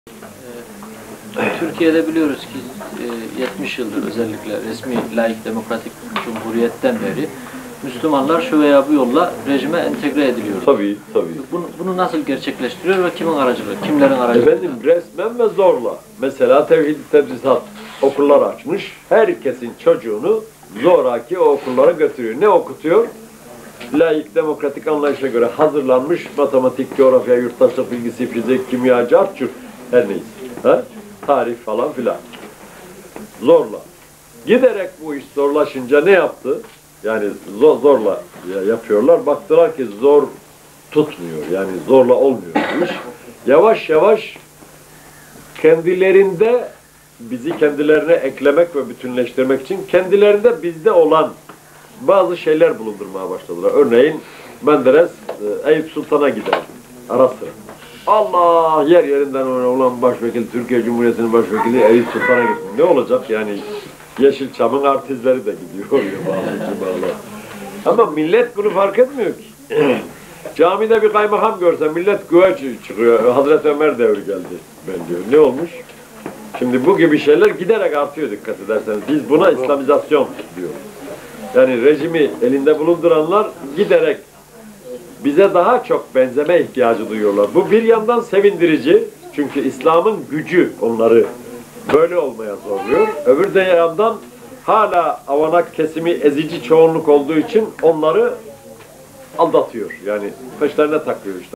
Türkiye'de biliyoruz ki 70 yıldır özellikle resmi laik demokratik cumhuriyetten beri Müslümanlar şu veya bu yolla rejime entegre ediliyor. Tabii. Bunu nasıl gerçekleştiriyor ve kimin aracılığı, kimlerin aracılığı? Efendim resmen ve zorla. Mesela Tevhid-i Tedrisat okullar açmış. Herkesin çocuğunu zoraki o okullara götürüyor. Ne okutuyor? Laik demokratik anlayışa göre hazırlanmış matematik, coğrafya, yurttaşlık bilgisi, fizik, kimya, carçur, her neyse. Ha? Tarih falan filan. Zorla. Giderek bu iş zorlaşınca ne yaptı? Yani zorla yapıyorlar. Baktılar ki zor tutmuyor. Yani zorla olmuyor bu iş. Yavaş yavaş kendilerinde bizi kendilerine eklemek ve bütünleştirmek için kendilerinde bizde olan bazı şeyler bulundurmaya başladılar. Örneğin Menderes Eyüp Sultan'a gider ara sıra. Allah yer yerinden olan başvekil, Türkiye Cumhuriyeti'nin başvekili Eyüp Sultan'a gitti. Ne olacak yani? Yeşilçam'ın artistleri de gidiyor. Ama millet bunu fark etmiyor ki. Camide bir kaymakam görse millet güve çıkıyor. Hazreti Ömer devri geldi ben diyor. Ne olmuş? Şimdi bu gibi şeyler giderek artıyor dikkat ederseniz. Biz buna İslamizasyon diyoruz. Yani rejimi elinde bulunduranlar giderek bize daha çok benzeme ihtiyacı duyuyorlar. Bu bir yandan sevindirici. Çünkü İslam'ın gücü onları böyle olmaya zorluyor. Öbür de yandan hala avanak kesimi ezici çoğunluk olduğu için onları aldatıyor. Yani peşlerine takıyor işte.